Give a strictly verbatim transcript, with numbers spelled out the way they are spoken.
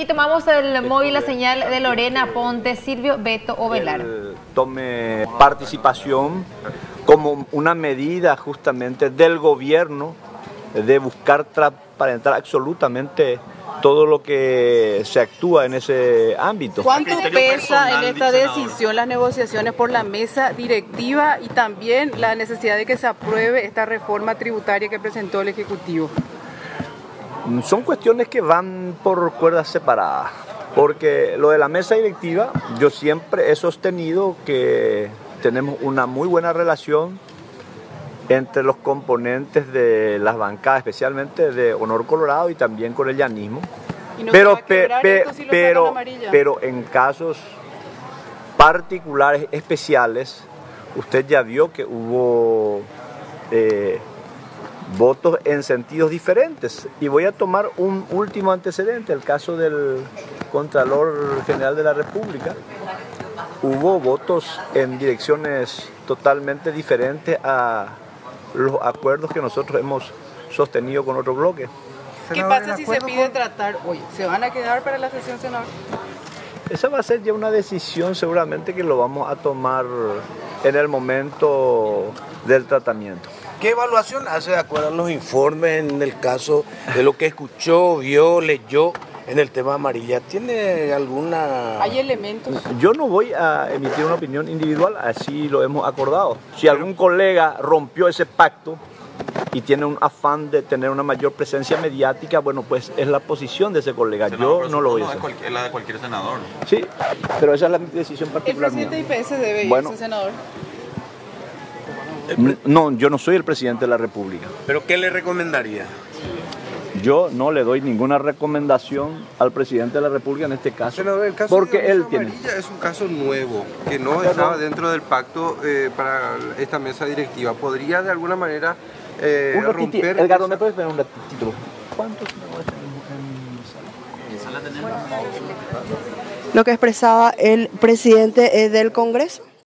aquí tomamos el móvil, la señal de Lorena Ponte, Silvio, Beto Ovelar. Él tome participación como una medida justamente del gobierno de buscar transparentar absolutamente todo lo que se actúa en ese ámbito. ¿Cuánto pesa en esta decisión las negociaciones por la mesa directiva y también la necesidad de que se apruebe esta reforma tributaria que presentó el Ejecutivo? Son cuestiones que van por cuerdas separadas, porque lo de la mesa directiva, yo siempre he sostenido que tenemos una muy buena relación entre los componentes de las bancadas, especialmente de Honor Colorado y también con el llanismo. ¿Y no pero, se va a quebrar pe, esto si lo pero, sacan amarilla? pero en casos particulares, especiales, usted ya vio que hubo eh, votos en sentidos diferentes. Y voy a tomar un último antecedente, el caso del Contralor General de la República. Hubo votos en direcciones totalmente diferentes a los acuerdos que nosotros hemos sostenido con otro bloque. ¿Qué pasa si se pide tratar hoy? ¿Se van a quedar para la sesión, senador? Esa va a ser ya una decisión seguramente que lo vamos a tomar en el momento del tratamiento. ¿Qué evaluación hace de acuerdo a los informes en el caso de lo que escuchó, vio, leyó en el tema amarilla? ¿Tiene alguna...? ¿Hay elementos? Yo no voy a emitir una opinión individual, así lo hemos acordado. Si algún colega rompió ese pacto y tiene un afán de tener una mayor presencia mediática, bueno, pues es la posición de ese colega. Senador, yo no lo voy a hacer. Es la de cualquier senador. Sí, pero esa es la decisión particular. ¿El presidente mía. I P S debe bueno, irse, senador? No, yo no soy el presidente de la República. ¿Pero qué le recomendaría? Yo no le doy ninguna recomendación al presidente de la República en este caso, Senador, el caso porque de la él mesa tiene... amarilla es un caso nuevo, que no estaba dentro del pacto eh, para esta mesa directiva. ¿Podría de alguna manera eh, un ratiti, romper...? Edgardo, esa... ¿me puedes esperar un ratito? ¿Cuántos senadores tenemos en sala? Lo que expresaba el presidente del Congreso.